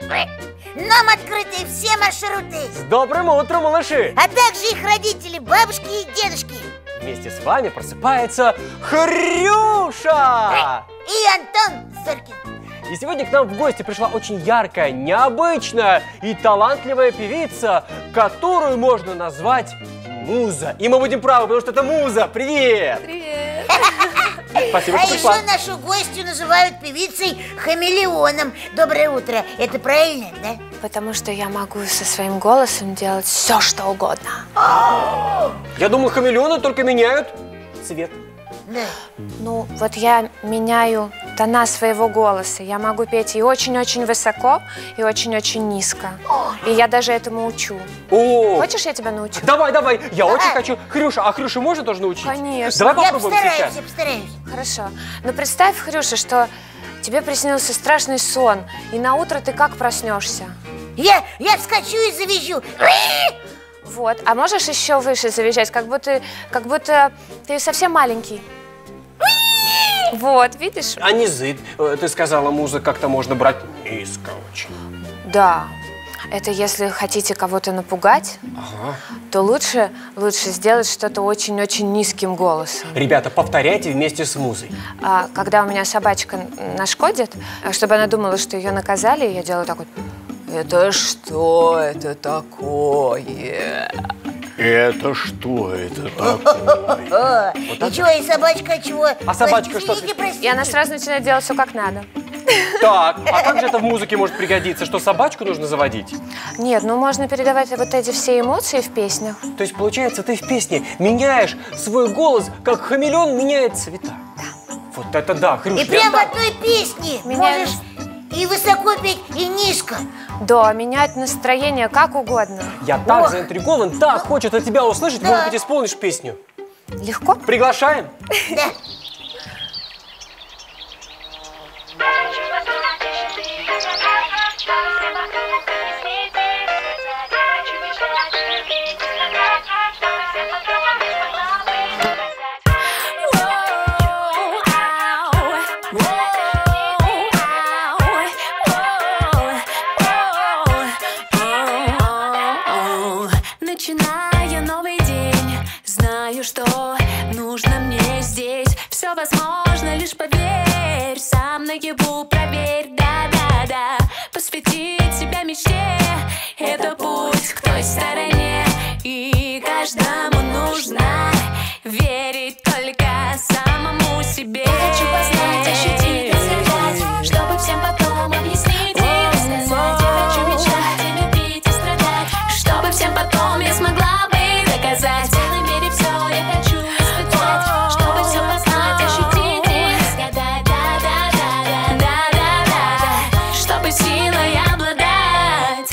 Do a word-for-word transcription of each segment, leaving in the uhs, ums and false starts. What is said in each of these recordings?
Нам открыты все маршруты. С добрым утром, малыши! А также их родители, бабушки и дедушки. Вместе с вами просыпается Хрюша! И Антон Соркин. И сегодня к нам в гости пришла очень яркая, необычная и талантливая певица, которую можно назвать Муза. И мы будем правы, потому что это Муза. Привет! Привет! Спасибо, а что пришла. еще нашу гостью называют певицей Хамелеоном. Доброе утро. Это правильно, да? Потому что я могу со своим голосом делать все, что угодно. Я думал, хамелеоны только меняют цвет. Да. Ну, вот я меняю тона своего голоса. Я могу петь и очень-очень высоко, и очень-очень низко. И я даже этому учу. О! Хочешь, я тебя научу? Давай, давай, я Давай. очень хочу. Хрюша, а Хрюша можно тоже научить? Конечно. Давай Я попробуем постараюсь, сейчас. я постараюсь. Хорошо. Но представь, Хрюша, что тебе приснился страшный сон, и на утро ты как проснешься? Я, я вскочу и завизжу. Вот. А можешь еще выше завизжать, как будто, как будто ты совсем маленький. Вот, видишь? А низы, э, ты сказала, Муза, как-то можно брать низко очень. Да. Это если хотите кого-то напугать, Ага. то лучше, лучше сделать что-то очень-очень низким голосом. Ребята, повторяйте вместе с Музой. А когда у меня собачка нашкодит, чтобы она думала, что ее наказали, я делаю так вот. Это что это такое? Это что это такое? И чего, и собачка чего? А собачка что? Извините, простите. И она сразу начинает делать все как надо. Так, а как же это в музыке может пригодиться? Что, собачку нужно заводить? Нет, ну можно передавать вот эти все эмоции в песнях. То есть, получается, ты в песне меняешь свой голос, как хамелеон меняет цвета. Да. Вот это да, Хрюша. И прямо в одной песне Меняем. можешь и высоко петь, и низко. Да, менять настроение как угодно. Я так Ох. заинтригован, так хочет от тебя услышать, Да. может быть, исполнишь песню. Легко? Приглашаем? Да. Начиная новый день, знаю, что нужно мне здесь. Все возможно, лишь поверь. Сам наяву проверь, да-да-да. Посвятить себя мечте. Это путь к той стороне. И каждому нужно верить только самому себе. Хочу познать, ощутить и сказать, чтобы всем потом объяснить и рассказать. Я хочу мечтать и любить и страдать, чтобы всем потом я смогла бы доказать. В полной мере все я хочу испытать, чтобы все познать, ощутить и разгадать. Да-да-да-да-да-да-да, чтобы силой обладать.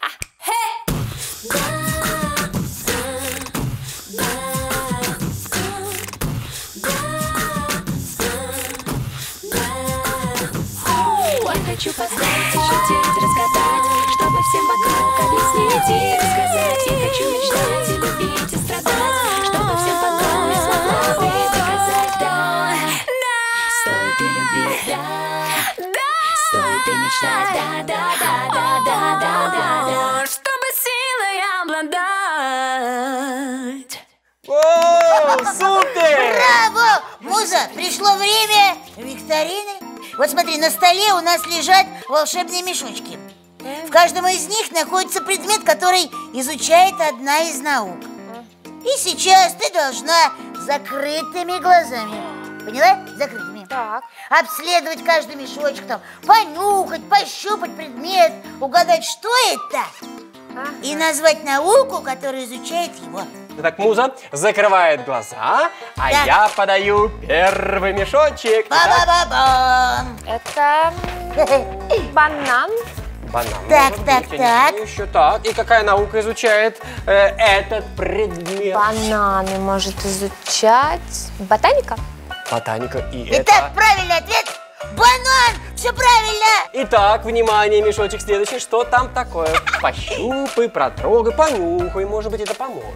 Я хочу познать, ощутить, разгадать, чтобы всем вокруг объяснить и рассказать. Я хочу мечтать и любить и страдать, чтобы всем потом я смогла бы доказать. Да, стоит и любить, да, стоит и мечтать, да, да, да, да, да, да, да, да, чтобы силой обладать. О, супер! Браво! Муза, пришло время викторины. Вот смотри, на столе у нас лежат волшебные мешочки. В каждом из них находится предмет, который изучает одна из наук. И сейчас ты должна закрытыми глазами, поняла? Закрытыми. Так. Обследовать каждый мешочек, там, понюхать, пощупать предмет, угадать, что это, Ага. и назвать науку, которая изучает его. Итак, Муза закрывает глаза, а Да. я подаю первый мешочек. Итак, Ба-ба-ба-бам! Это м, банан. банан. Так, Может так, быть, я не знаю так. еще так. И какая наука изучает э, этот предмет? Бананы может изучать ботаника. Ботаника. И Итак, это... правильный ответ – банан! Все правильно! Итак, внимание, мешочек следующий. Что там такое? Пощупай, протрогай, понюхай. Может быть, это поможет.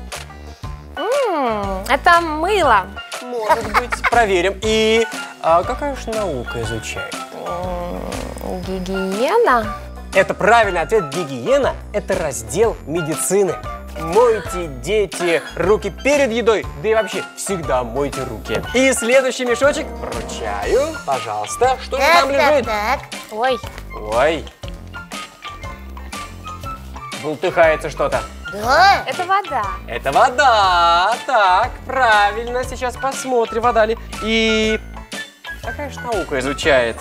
М, это мыло. Может быть, проверим. И а, какая уж наука изучает? М, Гигиена. Это правильный ответ. Гигиена – это раздел медицины. Мойте, дети, руки перед едой, да и вообще всегда мойте руки. И следующий мешочек вручаю, пожалуйста. Что же Так, там так, лежит? так. Ой, Ой. Бултыхается что-то. Да? это вода. Это вода. Так, правильно. Сейчас посмотрим, вода ли. И какая же наука изучает?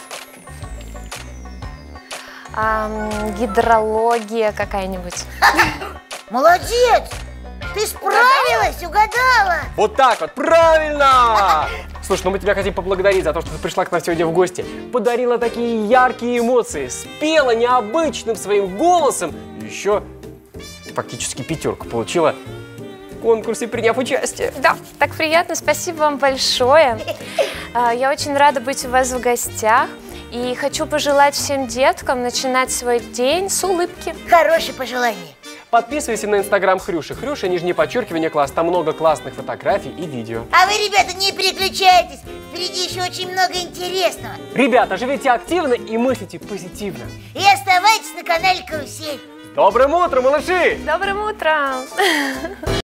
Ам, гидрология какая-нибудь. Молодец! Ты справилась, угадала! Вот так вот, правильно! Слушай, ну мы тебя хотим поблагодарить за то, что ты пришла к нам сегодня в гости. Подарила такие яркие эмоции, спела необычным своим голосом. И еще фактически пятерку получила в конкурсе, приняв участие. Да, так приятно, спасибо вам большое. А, Я очень рада быть у вас в гостях. И хочу пожелать всем деткам начинать свой день с улыбки. Хорошее пожелание. Подписывайся на инстаграм Хрюши. Хрюша, нижнее подчеркивание, класс. Там много классных фотографий и видео. А вы, ребята, не переключайтесь. Впереди еще очень много интересного. Ребята, живите активно и мыслите позитивно. И оставайтесь на канале Карусель. Добрым утром, малыши! Добрым утром!